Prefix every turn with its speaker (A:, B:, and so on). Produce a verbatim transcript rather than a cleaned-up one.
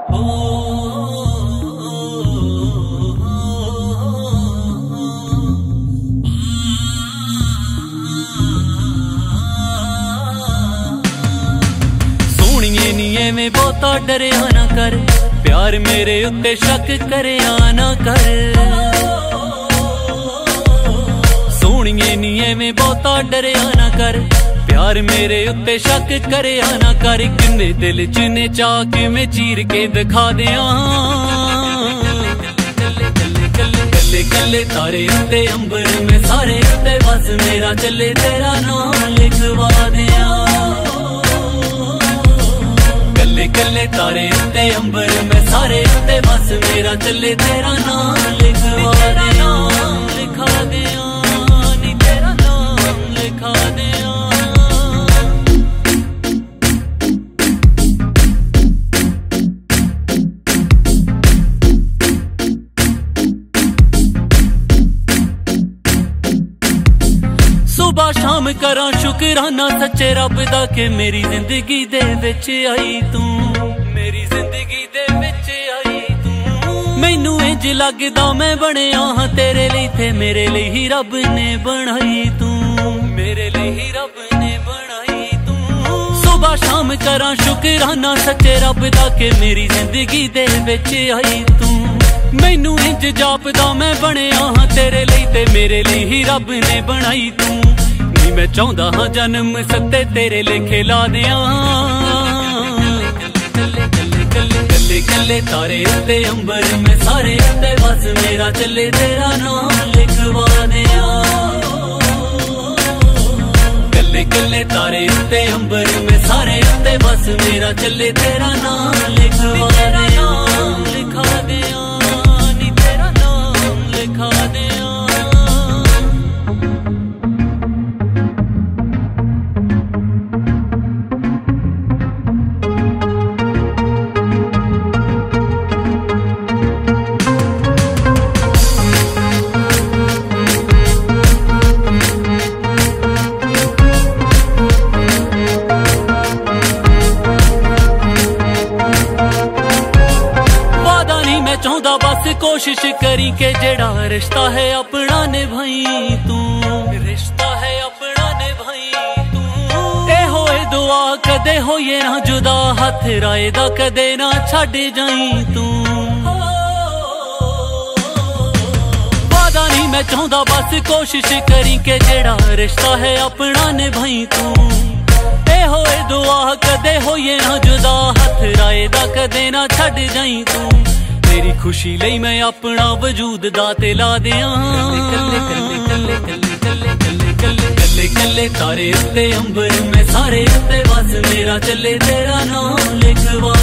A: सोहणिए नी एवें बहुता डरिया ना कर, प्यार मेरे उत्ते शक करिया ना कर। सोहणिए नी एवें बहुता डरिया ना कर, प्यार मेरे उत्ते शक करिया ना कर। किन्ने दिल च ने चाह किवें चीर के दिखा दियां, कल्ले कल्ले तारे उत्ते अंबर में सारे उत्ते बस मेरा चले तेरा नाम लिखवा दियां। कल्ले कल्ले तारे उत्ते अंबर में सारे उत्ते बस मेरा चले तेरा नाम लिखवा दियां, लिखा दियां नी तेरा नाम लिखा दियां। सुबह शाम करा शुकराना सच्चे रब दा के मेरी जिंदगी दे विच आई तू, मेरी जिंदगी दे विच आई तू। मैनू इंज लगदा मैं बनिया हां तेरे लिए थे, मेरे लिए ही रब ने बनाई तू, मेरे लिए ही रब ने बनाई तू। सुबह शाम करा शुकराना सच्चे रब दा के मेरी जिंदगी दे विच आई तू। मैनू इंज जापदा मैं बनिया हां तेरे लिए ते मेरे लिए ही रब ने बनाई तू। नी मैं चाहता हाँ जन्म सत्ते तेरे लेखे ला दियां, कल्ले कल्ले तारे उत्ते अंबर में सारे उत्ते बस मेरा चले तेरा नाम लिखवा दियां। कल्ले कल्ले तारे उत्ते अंबर में सारे उत्ते बस मेरा चले तेरा नाम लिखवा दियां, लिखा दियां नी तेरा नाम लिखा दियां। चाहता बस कोशिश करी के जेड़ा रिश्ता है अपना निभाई तू, रिश्ता है अपना निभाई तू। ए होए दुआ कदे होए ना जुदा, हाथ राए दा कदे ना छड़ जाई तू। वादा नहीं मैं चाहता बस कोशिश करी के जेड़ा रिश्ता है अपना निभाई तू। ए होए दुआ कदे होए ना जुदा, हाथ राए दा कदे ना छड़ जाई तू। तेरी खुशी लई मैं अपना वजूद दाते ला दियां, कल्ले कल्ले कल्ले कल्ले कल्ले कल्ले कल्ले कल्ले कल्ले तारे उत्ते अंबर में सारे उत्ते बस मेरा चले तेरा नाम लिखवा